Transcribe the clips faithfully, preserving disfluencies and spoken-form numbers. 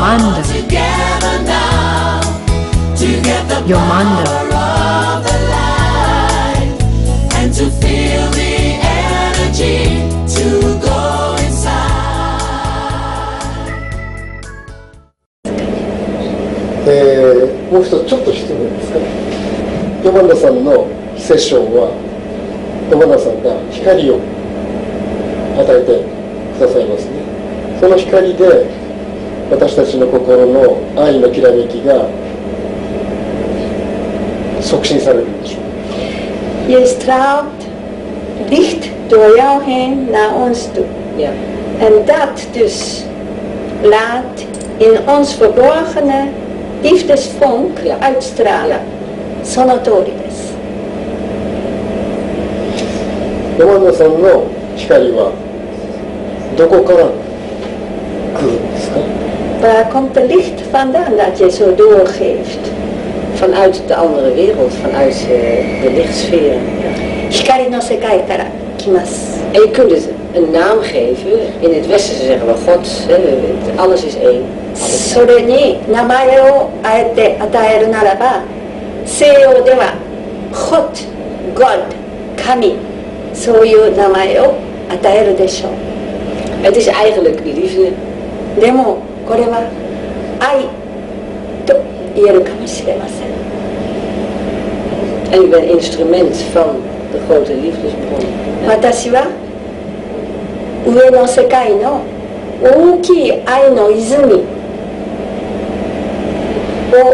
Yomanda. Yomanda. And to feel the energy to go inside. えー、もう一つちょっと質問ですかね。ヨマンダさんのセッションはヨマンダさんが光を与えてくださいますね。その光で私たちの心の愛のきらめきが促進されるんでしょう。 Je straalt licht door jou heen naar ons toe. Ja. En dat dus laat in ons verborgene liefdesvonk Ja. uitstralen. その通りです。 ヨマンダさんの光はどこから来るんですか？ Waar komt de licht vandaan dat je zo doorgeeft? Vanuit de andere wereld, vanuit uh, de lichtsferen. 光の世界から来ます。 En je kunt het een naam geven. In het Westen zeggen we God, hè, alles is één. それに名前をあえて与えるならば、西洋では God, God、神、そういう名前を与えるでしょう。 Het is eigenlijk liefde. でもこれは愛と言えるかもしれません。 En ik ben instrument van de grote liefdesbron. 私は上の世界の大きい愛の泉を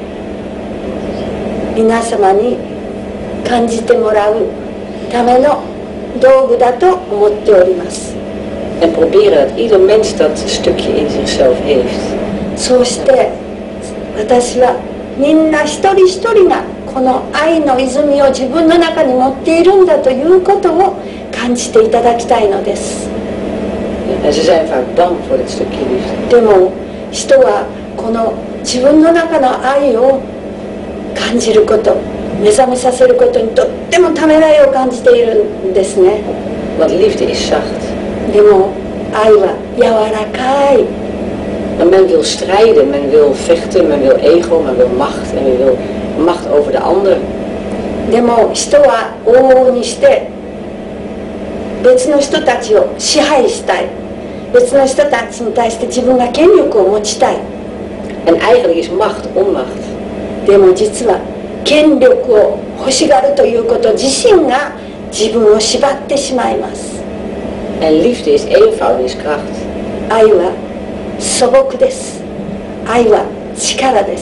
皆様に感じてもらうための道具だと思っております。 En proberen dat ieder mens dat stukje in zichzelf heeft. そうして私はみんな一人一人がこの愛の泉を自分の中に持っているんだということを感じていただきたいのです。 En ze zijn vaak bang voor dit stukje liefde. でも人はこの自分の中の愛を感じること、目覚めさせることにとってもためらいを感じているんですね。 Want liefde is zacht. でも愛は柔らかい。 Maar men wil strijden, men wil vechten, men wil ego, men wil macht en men wil macht over de ander. でも人は往々にして別の人たちを支配したい。別の人たちに対して自分が権力を持ちたい。 En eigenlijk is macht onmacht. でも実は権力を欲しがるということ自身が自分を縛ってしまいます。 En liefde is eenvoud, is kracht. 愛は素朴です。愛は力です。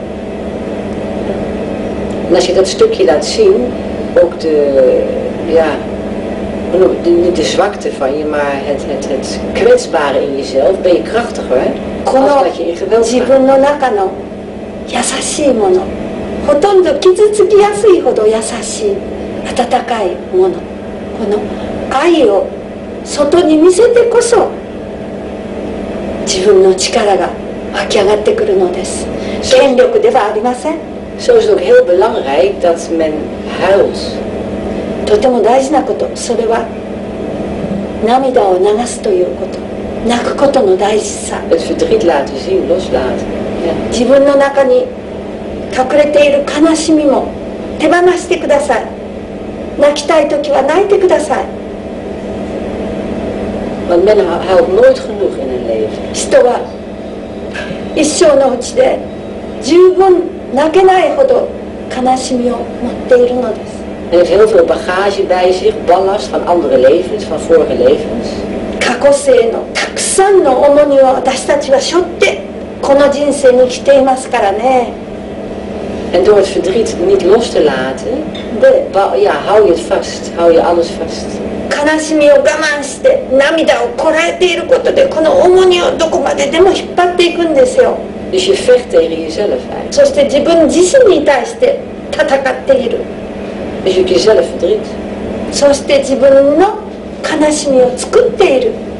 En als je dat stukje laat zien, ook de, ja, de, niet de zwakte van je, maar het, het, het kwetsbare in jezelf, ben je krachtiger, hè? この Als dat je in geweld 自 gaat. 分の中の優しいもの、ほとんど傷つきやすいほど優しい温かいもの、この愛を外に見せてこそ自分の力が湧き上がってくるのです。権力ではありません。 Zo is het ook heel belangrijk dat men huilt. とても大事なこと、それは涙を流すということ、泣くことの大事さ。 Het verdriet laten zien, loslaten. Ja. 自分の中に隠れている悲しみも手放してください。泣きたい時は泣いてください。 Want men huilt nooit genoeg in hun leven. 人は一生のうちで十分泣けないほど悲しみを持っているのです。 En heeft heel veel bagage bij zich, ballast van andere levens, van vorige levens. 過去世のたくさんの重荷を私たちは背負ってこの人生に来ていますからね。 En door het verdriet niet los te laten, de, ja, hou je het vast, hou je alles vast. 悲しみを我慢して涙をこらえていることでこの重荷をどこまででも引っ張っていくんですよ。 Dus je vecht tegen jezelf eigenlijk. そして自分自身に対して戦っている。 Dus je hebt jezelf verdriet. そして自分の悲しみを作っている。